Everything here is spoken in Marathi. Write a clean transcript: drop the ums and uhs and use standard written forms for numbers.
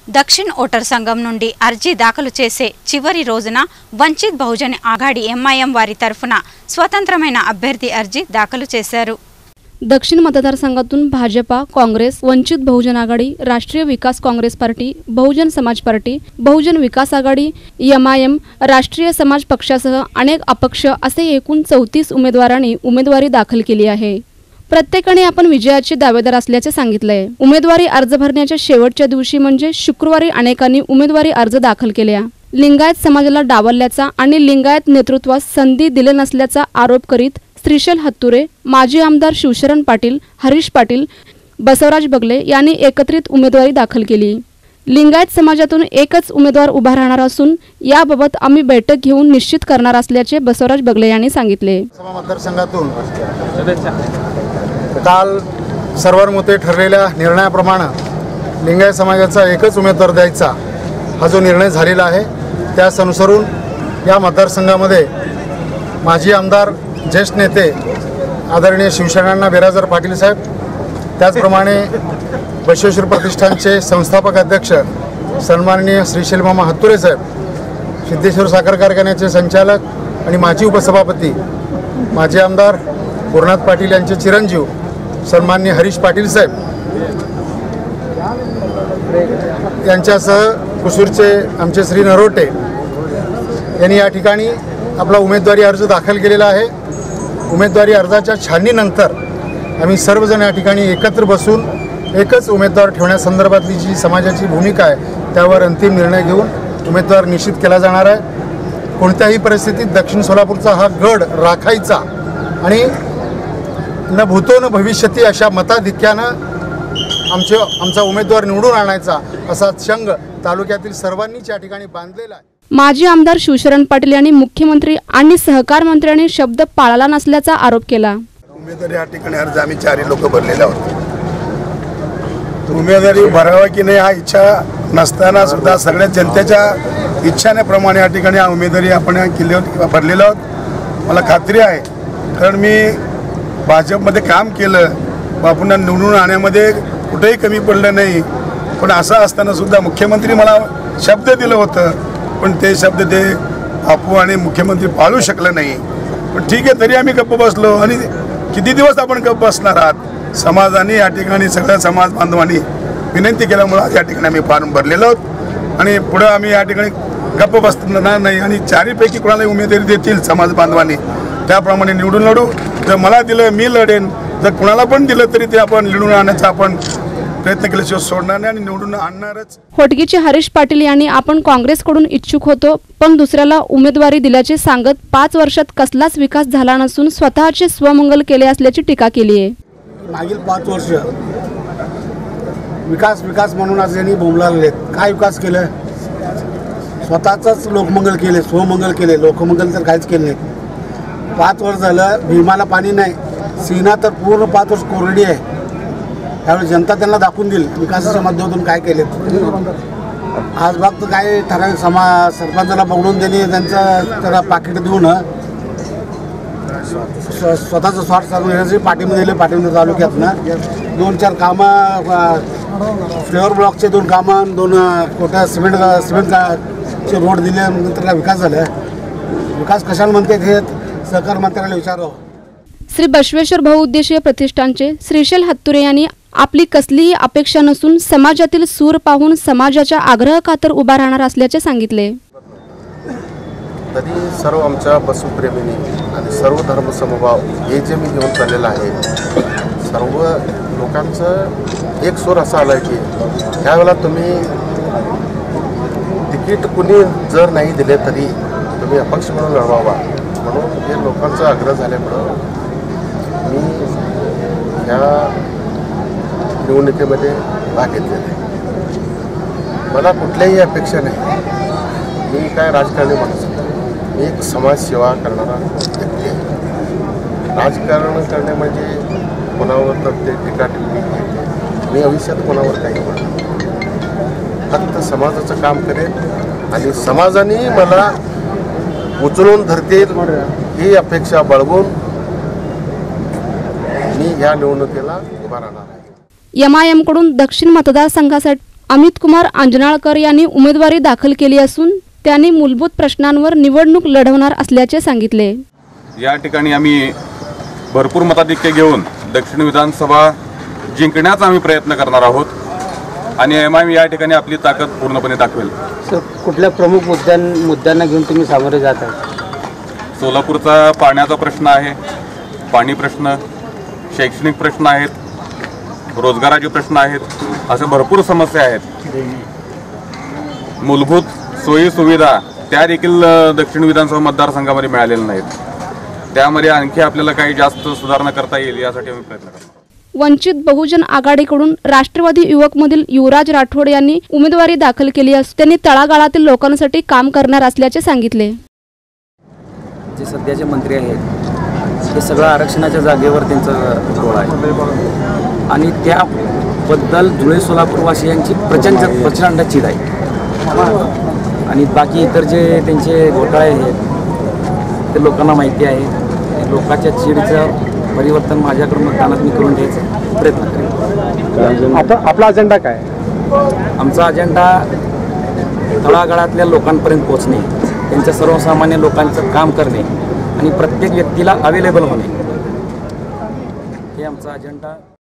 దక్షిణ ఓటర్ సంఘం నుండి అర్జీ దాఖలు చేసే చివరి రోజున వంచిత్ బహుజన్ ఆఘాడి ఎంఐఎం వారి తరఫున స్వతంత్రమైన అభ్యర్థి అర్జీ దాఖలు చేశారు। दक्षिण मतदारसंघातून भाजपा, काँग्रेस, वंचित बहुजन आघाडी, राष्ट्रीय विकास काँग्रेस पार्टी, बहुजन समाज पार्टी, बहुजन विकास आघाडी, एमआयएम, राष्ट्रीय समाज पक्षासह अनेक अपक्ष असे एकूण 34 उमेदवारांनी उमेदवारी दाखल केली आहे। प्रत्येकाने आपण विजयाचे दावेदार असल्याचे सांगितले। उमेदवारी अर्ज भरण्याच्या शेवटच्या दिवशी म्हणजे शुक्रवारी अनेकांनी उमेदवारी अर्ज दाखल केले। लिंगायत समाजाला डावलल्याचा आणि लिंगायत नेतृत्वास संधी दिले नसल्याचा आरोप करीत श्रीशैल हत्तुरे, माजी आमदार शिवशरण पाटील, हरीश पाटील, बसवराज बगले यांनी एकत्रित उमेदवारी दाखल केली। लिंगायत समाजातून एकच उमेदवार उभा राहणार असून याबाबत आम्ही बैठक घेऊन निश्चित करणार असल्याचे बसवराज बगले यांनी सांगितले। मतदारसंघातून काल सर्वानुमते ठरलेल्या निर्णयाप्रमाणे लिंगायत समाजाचा एकच उमेदवार द्यायचा हा जो निर्णय झालेला आहे त्यास अनुसरून या मतदारसंघामध्ये माजी आमदार, ज्येष्ठ नेते आदरणीय शिवशरणांना बिराजदार पाटील साहेब, त्याचप्रमाणे बसवेश्वर प्रतिष्ठानचे संस्थापक अध्यक्ष सन्माननीय श्रीशैल मामा हत्तुरे साहेब, सिद्धेश्वर साखर कारखान्याचे संचालक आणि माजी उपसभापती माजी आमदार गुरुनाथ पाटील यांचे चिरंजीव सन्माननीय हरीश पाटील साहेब यांच्यासह कुसूरचे आमचे श्री नरोटे यांनी या ठिकाणी आपला उमेदवारी अर्ज दाखल केलेला आहे। उमेदवारी अर्जाच्या छाननीनंतर आम्ही सर्वजण या ठिकाणी एकत्र बसून एकच उमेदवार ठेवण्यासंदर्भातली जी समाजाची भूमिका आहे त्यावर अंतिम निर्णय घेऊन उमेदवार निश्चित केला जाणार आहे। कोणत्याही परिस्थितीत दक्षिण सोलापूरचा हा गड राखायचा आणि न भूतो न भविष्यती अशा मताधिक्यानं आमचा उमेदवार निवडून आणायचा असा चंग तालुक्यातील सर्वांनीच या ठिकाणी बांधलेला आहे। माजी आमदार शिवशरण पाटील यांनी मुख्यमंत्री आणि सहकार मंत्र्यांनी शब्द पाळला नसल्याचा आरोप केला। उमेदवारी या ठिकाणी अर्ज आम्ही 4 लोक भरलेले आहोत। उमेदवारी भरावा की नाही हा इच्छा नसताना सुद्धा सगळ्या जनतेच्या इच्छानेप्रमाणे या ठिकाणी हा उमेदवारी आपण भरलेला आहोत। मला खात्री आहे कारण मी भाजपमध्ये काम केलं, बापूंना निवडून आणण्यामध्ये कुठेही कमी पडलं नाही, पण असं असताना सुद्धा मुख्यमंत्री मला शब्द दिलं होतं पण ते शब्द ते बापू आणि मुख्यमंत्री पाळू शकले नाही। पण ठीक आहे, तरी आम्ही गप्प बसलो आणि किती दिवस आपण गप्प बसणार आहात। समाजाने या ठिकाणी सगळ्या समाज बांधवांनी विनंती केल्यामुळे या ठिकाणी आम्ही फॉर्म भरलेलो आहोत आणि पुढे आम्ही या ठिकाणी गप्प बसणार नाही आणि 4 पैकी कोणाला उमेदवारी देतील समाज बांधवांनी त्याप्रमाणे निवडून लढू। जर मला दिलं मी लढेन, जर कुणाला पण दिलं तरी ते आपण निवडून आणण्याचा आपण प्रयत्न केल्याशिवाय सोडणार नाही आणि निवडून आणणारच। होटगीचे हरीश पाटील यांनी आपण काँग्रेसकडून इच्छुक होतो पण दुसऱ्याला उमेदवारी दिल्याचे सांगत 5 वर्षात कसलाच विकास झाला नसून स्वतःचे स्वमंगल केले असल्याची टीका केली आहे। मागील 5 वर्ष विकास विकास म्हणून आज यांनी बोंबलाले काय विकास केलं? स्वतःच लोकमंगल केले, स्वमंगल केले, लोकमंगल तर काहीच केले नाही। 5 वर्ष झालं भीमाला पाणी नाही, सीना तर पूर्ण 5 वर्ष कोरडी आहे। त्यावेळी जनता त्यांना दाखवून देईल विकासाच्या माध्यमातून काय केले। आज फक्त काय ठराविक सरपंचाला पकडून त्यांनी त्यांचं त्याला पाकिट देऊन स्वतःचं स्वार्थ साधून येण्यासाठी पाठीमध्ये दिले। पाठीमध्ये तालुक्यातनं 2-4 कामं, फ्लेवर ब्लॉकचे 2 कामं, 2 कोट्या सिमेंटचे रोड दिले, नंतर काय विकास झाला? विकास कशाला म्हणते हे सहकार मंत्र्याला विचारावं। श्री बसवेश्वर बहुउद्देशीय प्रतिष्ठानचे श्रीशैल हत्तुरे यांनी आपली कसलीही अपेक्षा नसून समाजातील सूर पाहून समाजाच्या आग्रहाखातर उभा राहणार असल्याचे सांगितले। तरी सर्व आमच्या बसवप्रेमींनी आणि सर्व धर्मसमभाव हे जे मी घेऊन चाललेलं आहे सर्व लोकांचं एक सूर असा आला की ह्यावेळेला तुम्ही तिकीट कुणी जर नाही दिले तरी तुम्ही अपक्ष म्हणून लढवावा म्हणून हे लोकांचा आग्रह झाल्यामुळं मी ह्या निवडणुकीमध्ये भाग घेतलेला आहे। मला कुठल्याही अपेक्षा नाही, मी काय राजकारणी माणूस नाही, मी एक समाजसेवा करणारा व्यक्ती आहे। राजकारण करणे म्हणजे कोणावर तर ते टीका टिप्पणी, मी आयुष्यात कोणावर काही म्हणत फक्त समाजाचं काम करेन आणि समाजाने मला उचलून धरतील ही अपेक्षा बाळगून मी या निवडणुकीला उभा राहणार आहे। एमआयएम कडून दक्षिण मतदारसंघासाठी अमित कुमार अंजनाळकर यांनी उमेदवारी दाखल केली असून त्यांनी मूलभूत प्रश्नांवर निवडणूक लढवणार असल्याचे सांगितले. या ठिकाणी आम्ही भरपूर मताधिक्य घेऊन दक्षिण विधानसभा जिंकण्याचा आम्ही प्रयत्न करणार आहोत आणि MIM या ठिकाणी आपली ताकद पूर्णपणे दाखवेल. सर, कुठल्या प्रमुख मुद्द्यांना घेऊन तुम्ही सामोरे जात आहात? सोलापूरचा पाण्याचा प्रश्न आहे, पाणी प्रश्न, शैक्षणिक प्रश्न आहेत, रोजगाराचे प्रश्न आहेत, अशा भरपूर समस्या आहेत. मूलभूत सोयी सुविधा त्या देखील दक्षिण विधानसभा मतदारसंघामध्ये मिळालेल्या नाहीत. त्यामध्ये आणखी आपल्याला काही जास्त सुधारणा करता येईल यासाठी आम्ही प्रयत्न करणार. वंचित बहुजन आघाडीकडून राष्ट्रवादी युवकमधील युवराज राठोड यांनी उमेदवारी दाखल केली असून त्यांनी तळागाळातील लोकांसाठी काम करणार असल्याचे सांगितले. जे सध्याचे मंत्री आहेत हे सगळं आरक्षणाच्या जागेवर त्यांचं डोळा आहे आणि त्याबद्दल धुळे सोलापूरवासियांची प्रचंड चीड आहे. आणि बाकी इतर जे त्यांचे घोटाळे आहेत ते लोकांना माहिती आहे. लोकांच्या चीडचं परिवर्तन माझ्याकडून मतदानात मी करून घ्यायचा प्रयत्न करेन. आपला अजेंडा काय? आमचा अजेंडा तळागाळातल्या लोकांपर्यंत पोहोचणे, त्यांच्या सर्वसामान्य लोकांचं काम करणे आणि प्रत्येक व्यक्तीला अवेलेबल होणे हे आमचा अजेंडा.